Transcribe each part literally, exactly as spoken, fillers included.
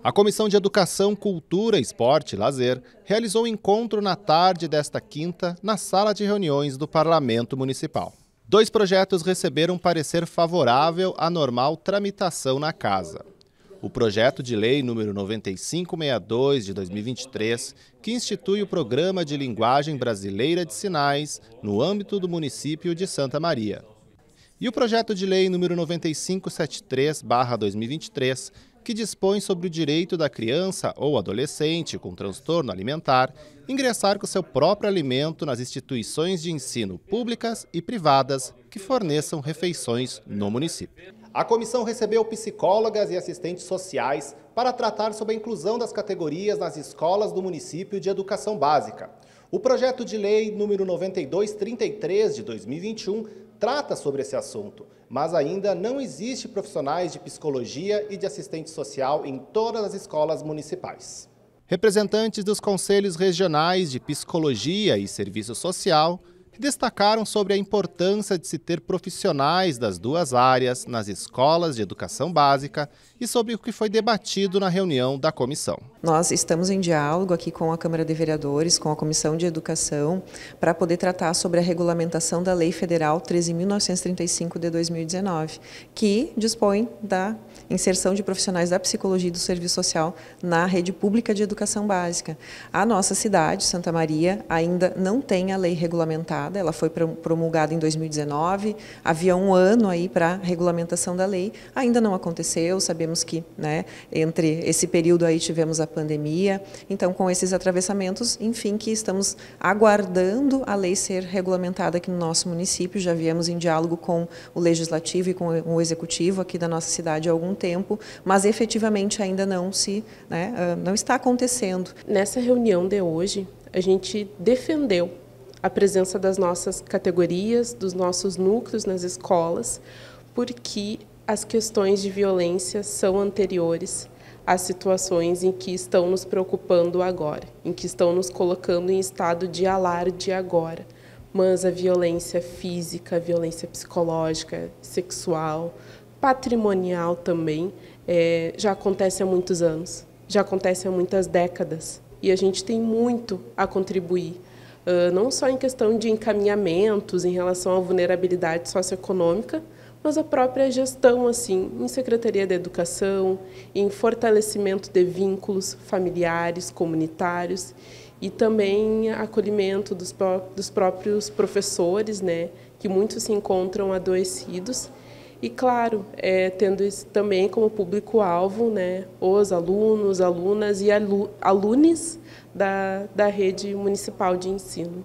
A Comissão de Educação, Cultura, Esporte e Lazer realizou um encontro na tarde desta quinta na sala de reuniões do Parlamento Municipal. Dois projetos receberam parecer favorável à normal tramitação na Casa. O projeto de lei número noventa e cinco sessenta e dois de dois mil e vinte e três, que institui o Programa de Linguagem Brasileira de Sinais no âmbito do município de Santa Maria. E o projeto de lei número noventa e cinco setenta e três barra dois mil e vinte e três, que dispõe sobre o direito da criança ou adolescente com transtorno alimentar ingressar com seu próprio alimento nas instituições de ensino públicas e privadas que forneçam refeições no município. A comissão recebeu psicólogas e assistentes sociais para tratar sobre a inclusão das categorias nas escolas do município de educação básica. O projeto de lei número noventa e dois trinta e três de dois mil e vinte e um trata sobre esse assunto, mas ainda não existe profissionais de psicologia e de assistente social em todas as escolas municipais. Representantes dos conselhos regionais de psicologia e serviço social destacaram sobre a importância de se ter profissionais das duas áreas nas escolas de educação básica e sobre o que foi debatido na reunião da comissão. Nós estamos em diálogo aqui com a Câmara de Vereadores, com a Comissão de Educação, para poder tratar sobre a regulamentação da Lei Federal treze mil novecentos e trinta e cinco de dois mil e dezenove, que dispõe da inserção de profissionais da psicologia e do serviço social na rede pública de educação básica. A nossa cidade, Santa Maria, ainda não tem a lei regulamentada. Ela foi promulgada em dois mil e dezenove, havia um ano aí para a regulamentação da lei, ainda não aconteceu, sabemos que, né, entre esse período aí tivemos a pandemia, então com esses atravessamentos, enfim, que estamos aguardando a lei ser regulamentada aqui no nosso município, já viemos em diálogo com o Legislativo e com o Executivo aqui da nossa cidade há algum tempo, mas efetivamente ainda não se, né, não está acontecendo. Nessa reunião de hoje, a gente defendeu a presença das nossas categorias, dos nossos núcleos nas escolas, porque as questões de violência são anteriores às situações em que estão nos preocupando agora, em que estão nos colocando em estado de alarde agora. Mas a violência física, a violência psicológica, sexual, patrimonial também, é, já acontece há muitos anos, já acontece há muitas décadas, e a gente tem muito a contribuir. Uh, não só em questão de encaminhamentos em relação à vulnerabilidade socioeconômica, mas a própria gestão, assim, em Secretaria da Educação, em fortalecimento de vínculos familiares, comunitários e também acolhimento dos, pró dos próprios professores, né, que muitos se encontram adoecidos. E, claro, é, tendo isso também como público-alvo, né, os alunos, alunas e alu alunos da, da rede municipal de ensino.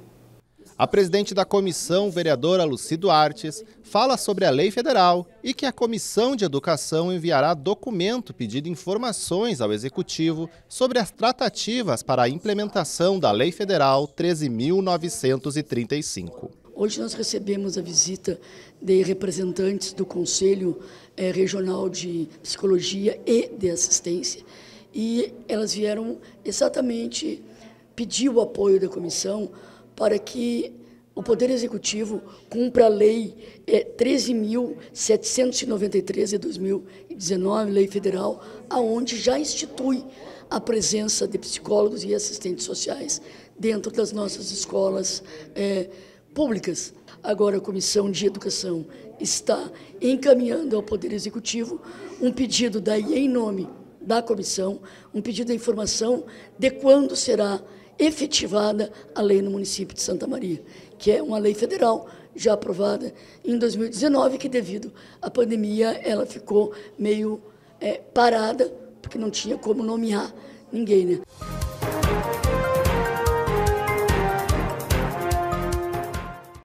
A presidente da comissão, vereadora Lucy Duartes, fala sobre a lei federal e que a Comissão de Educação enviará documento pedindo informações ao Executivo sobre as tratativas para a implementação da Lei Federal treze mil novecentos e trinta e cinco. Hoje nós recebemos a visita de representantes do Conselho eh, Regional de Psicologia e de Assistência, e elas vieram exatamente pedir o apoio da comissão para que o Poder Executivo cumpra a Lei eh, treze mil setecentos e noventa e três de dois mil e dezenove, Lei Federal, aonde já institui a presença de psicólogos e assistentes sociais dentro das nossas escolas eh, públicas. Agora a Comissão de Educação está encaminhando ao Poder Executivo um pedido daí em nome da comissão, um pedido de informação de quando será efetivada a lei no município de Santa Maria, que é uma lei federal já aprovada em dois mil e dezenove, que devido à pandemia ela ficou meio é, parada, porque não tinha como nomear ninguém, né?